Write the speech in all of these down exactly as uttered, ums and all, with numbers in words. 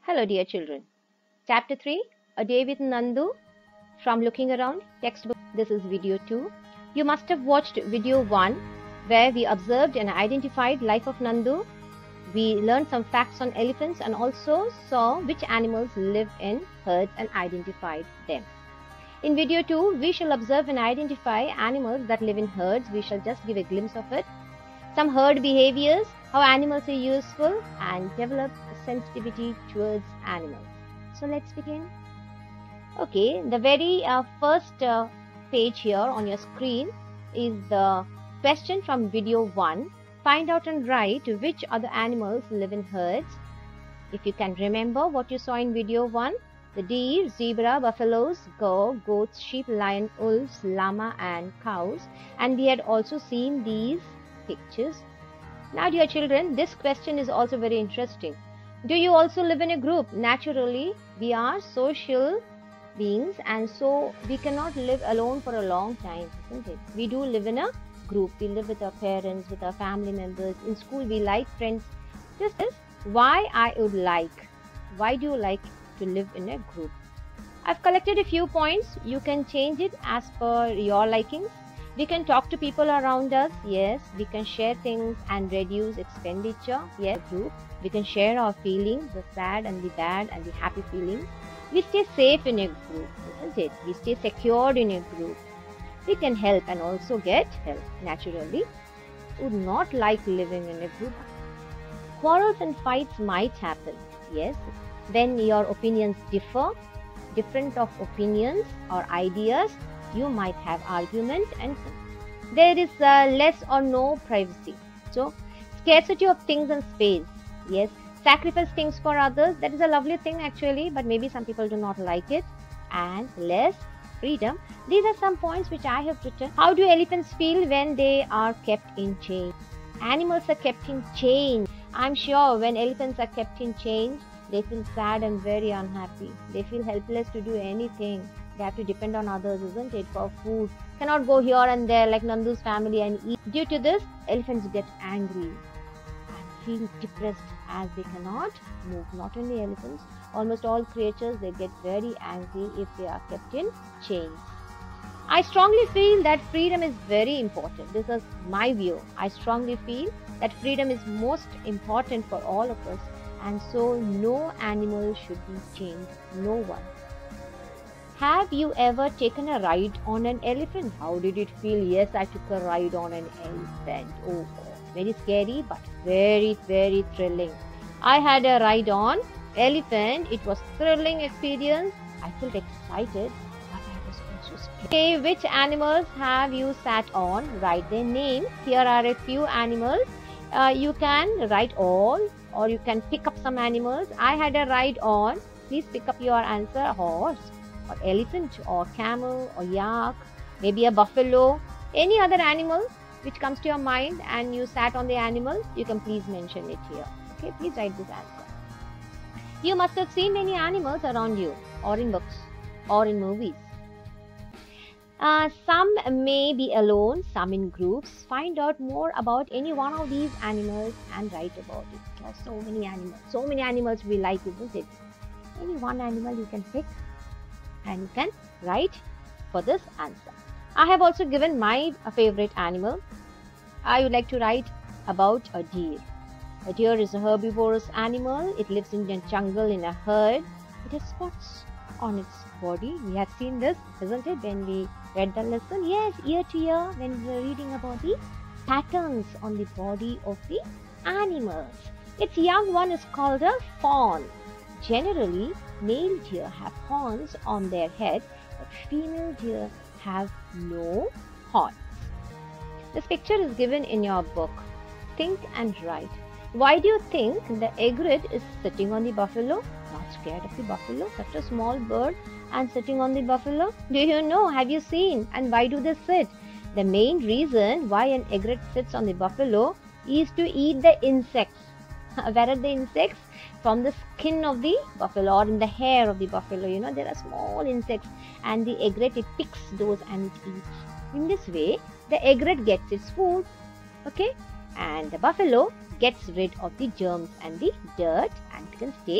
Hello dear children. Chapter three, A Day with Nandu from Looking Around textbook. This is video two. You must have watched video one where we observed and identified life of Nandu. We learned some facts on elephants and also saw which animals live in herds and identified them. In video two, we shall observe and identify animals that live in herds. We shall just give a glimpse of it. Some herd behaviors, how animals are useful, and develop sensitivity towards animals. So let's begin. Okay, the very uh, first uh, page here on your screen is the question from video one. Find out and write which other animals live in herds. If you can remember what you saw in video one, the deer, zebra, buffaloes, goat, goats, sheep, lion, wolves, llama and cows. And we had also seen these pictures. Now dear children, this question is also very interesting. Do you also live in a group? Naturally, we are social beings and so we cannot live alone for a long time, isn't it? We do live in a group. We live with our parents, with our family members. In school, we like friends. This is why I would like. Why do you like to live in a group? I've collected a few points. You can change it as per your likings. We can talk to people around us, yes. We can share things and reduce expenditure, yes. Group. We can share our feelings, the sad and the bad and the happy feelings. We stay safe in a group, isn't it? We stay secured in a group. We can help and also get help. Naturally, would not like living in a group. Quarrels and fights might happen, yes. When your opinions differ, different of opinions or ideas, you might have argument and there is uh, less or no privacy. So, scarcity of things and space. Yes, sacrifice things for others. That is a lovely thing actually, but maybe some people do not like it. And less freedom. These are some points which I have written. How do elephants feel when they are kept in chains? Animals are kept in chains. I'm sure when elephants are kept in chains, they feel sad and very unhappy. They feel helpless to do anything. They have to depend on others, isn't it, for food. Cannot go here and there like Nandu's family and eat. Due to this, elephants get angry and feel depressed as they cannot move. Not only elephants, almost all creatures, they get very angry if they are kept in chains. I strongly feel that freedom is very important. This is my view. I strongly feel that freedom is most important for all of us. And so no animal should be chained. No one. Have you ever taken a ride on an elephant? How did it feel? Yes, I took a ride on an elephant. Oh, very scary but very, very thrilling. I had a ride on elephant. It was thrilling experience. I felt excited, but I was also scared. Okay, which animals have you sat on? Write their names. Here are a few animals. Uh, you can write all or you can pick up some animals. I had a ride on. Please pick up your answer. Horse, or elephant, or camel, or yak, maybe a buffalo, any other animal which comes to your mind and you sat on the animal, you can please mention it here. Okay, please write this answer. You must have seen many animals around you, or in books, or in movies. Uh, some may be alone, some in groups. Find out more about any one of these animals and write about it. There are so many animals, so many animals we like, isn't it? Any one animal you can pick and you can write for this answer. I have also given my favorite animal. I would like to write about a deer. A deer is a herbivorous animal. It lives in the jungle in a herd. It has spots on its body. We have seen this, isn't it, when we read the lesson? Yes, ear to ear when we were reading about the patterns on the body of the animals. Its young one is called a fawn. Generally, male deer have horns on their head, but female deer have no horns. This picture is given in your book. Think and write. Why do you think the egret is sitting on the buffalo? Not scared of the buffalo? Such a small bird and sitting on the buffalo? Do you know? Have you seen? And why do they sit? The main reason why an egret sits on the buffalo is to eat the insects. Where are the insects? From the skin of the buffalo or in the hair of the buffalo. You know, there are small insects and the egret, it picks those and it eats. In this way, the egret gets its food. Okay? And the buffalo gets rid of the germs and the dirt and can stay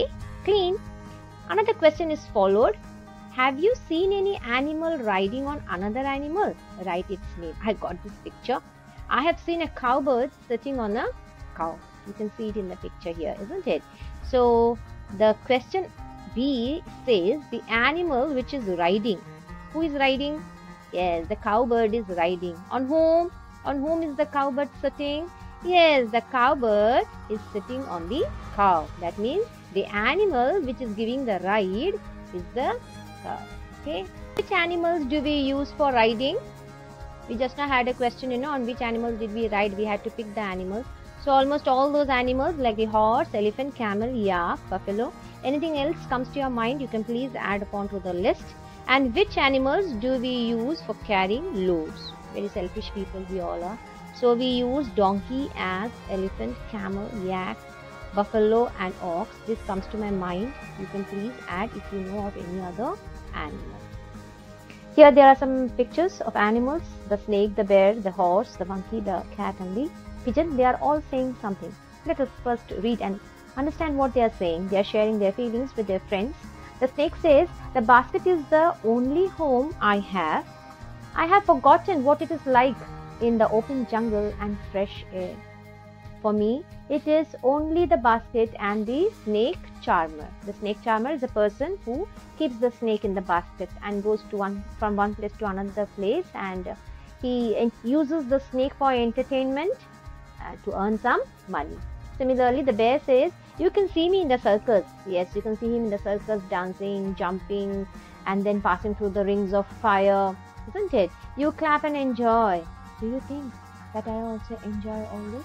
clean. Another question is followed. Have you seen any animal riding on another animal? Write its name. I got this picture. I have seen a cowbird sitting on a cow. You can see it in the picture here, isn't it? So the question B says the animal which is riding. Who is riding? Yes, the cowbird is riding. On whom? On whom is the cowbird sitting? Yes, the cowbird is sitting on the cow. That means the animal which is giving the ride is the cow. Okay. Which animals do we use for riding? We just now had a question, you know, on which animals did we ride. We had to pick the animals. So almost all those animals like the horse, elephant, camel, yak, buffalo. Anything else comes to your mind, you can please add upon to the list. And which animals do we use for carrying loads? Very selfish people we all are. So we use donkey, ass, elephant, camel, yak, buffalo and ox. This comes to my mind. You can please add if you know of any other animal. Here there are some pictures of animals. The snake, the bear, the horse, the monkey, the cat and the pigeon. They are all saying something. Let us first read and understand what they are saying. They are sharing their feelings with their friends. The snake says, the basket is the only home I have. I have forgotten what it is like in the open jungle and fresh air. For me, it is only the basket and the snake charmer. The snake charmer is a person who keeps the snake in the basket and goes to one from one place to another place, and he uses the snake for entertainment uh, to earn some money. Similarly, the bear says, you can see me in the circus. Yes, you can see him in the circus dancing, jumping, and then passing through the rings of fire, isn't it? You clap and enjoy. Do you think that I also enjoy all this?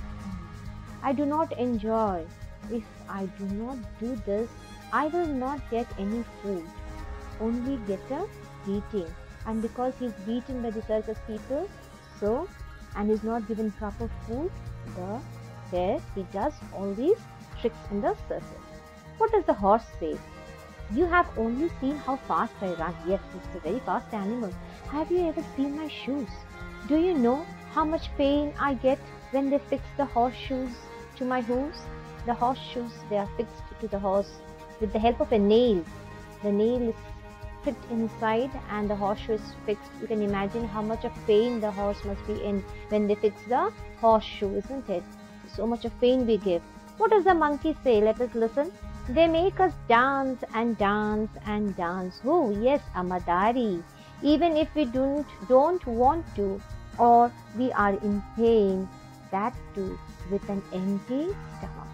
I do not enjoy. If I do not do this, I will not get any food, only get a beating. And because he is beaten by the circus people, so, and is not given proper food, the bear, he does all these tricks in the circus. What does the horse say? You have only seen how fast I run. Yes, it's a very fast animal. Have you ever seen my shoes? Do you know how much pain I get when they fix the horseshoes to my hooves? The horseshoes, they are fixed to the horse with the help of a nail. The nail is fit inside and the horseshoe is fixed. You can imagine how much of pain the horse must be in when they fix the horseshoe, isn't it? So much of pain we give. What does the monkey say? Let us listen. They make us dance and dance and dance. Oh, yes, a madari. Even if we don't, don't want to, or we are in pain, that too with an empty stomach.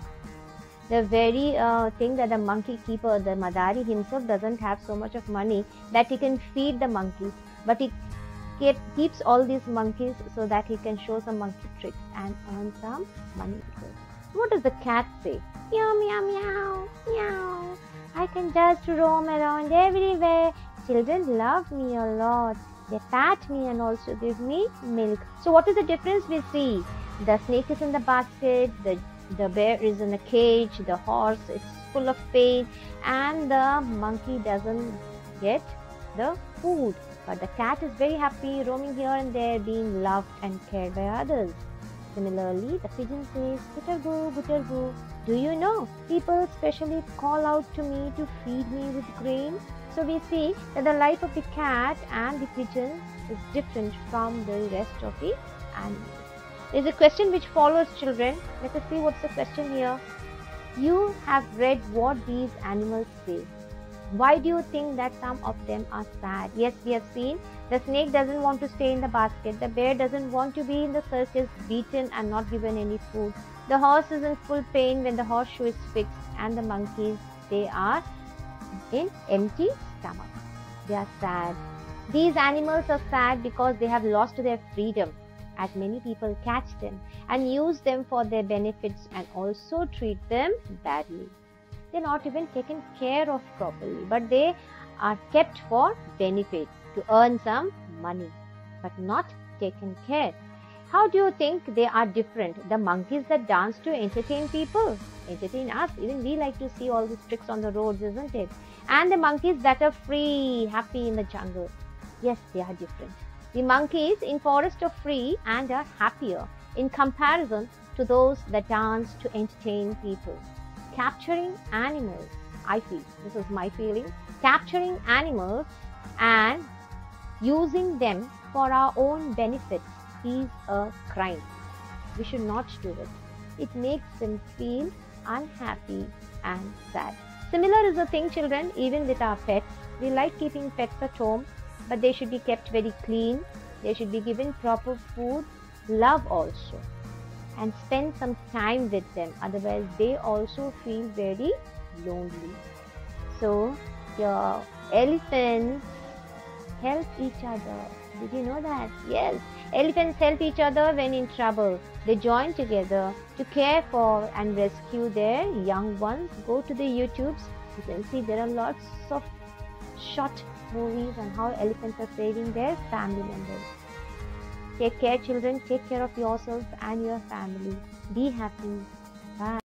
The very uh, thing that the monkey keeper, the madari himself, doesn't have so much of money that he can feed the monkeys, but he keep, keeps all these monkeys so that he can show some monkey tricks and earn some money. What does the cat say? Meow, meow, meow, meow. I can just roam around everywhere. Children love me a lot. They pat me and also give me milk. So what is the difference we see? The snake is in the basket, the, the bear is in a cage, the horse is full of pain, and the monkey doesn't get the food. But the cat is very happy, roaming here and there, being loved and cared by others. Similarly, the pigeon says, Guttergoo, Guttergoo. Do you know, people specially call out to me to feed me with grain. So we see that the life of the cat and the pigeon is different from the rest of the animals. There is a question which follows, children. Let us see what's the question here. You have read what these animals say. Why do you think that some of them are sad? Yes, we have seen the snake doesn't want to stay in the basket. The bear doesn't want to be in the circus, beaten and not given any food. The horse is in full pain when the horseshoe is fixed, and the monkeys, they are in empty stomach. They are sad. These animals are sad because they have lost their freedom, as many people catch them and use them for their benefits and also treat them badly. They're not even taken care of properly, but they are kept for benefit to earn some money, but not taken care. How do you think they are different? The monkeys that dance to entertain people, entertain us. Even we like to see all these tricks on the roads, isn't it? And the monkeys that are free, happy in the jungle. Yes, they are different. The monkeys in forest are free and are happier in comparison to those that dance to entertain people. Capturing animals I feel. This is my feeling. Capturing animals and using them for our own benefits is a crime. We should not do it. It makes them feel unhappy and sad. Similar is the thing, children, even with our pets. We like keeping pets at home, but they should be kept very clean. They should be given proper food, love also, and spend some time with them. Otherwise, they also feel very lonely. So, your elephants help each other. Did you know that? Yes. Elephants help each other when in trouble. They join together to care for and rescue their young ones. Go to the YouTubes. You can see there are lots of short movies on how elephants are saving their family members. Take care, children. Take care of yourself and your family. Be happy. Bye.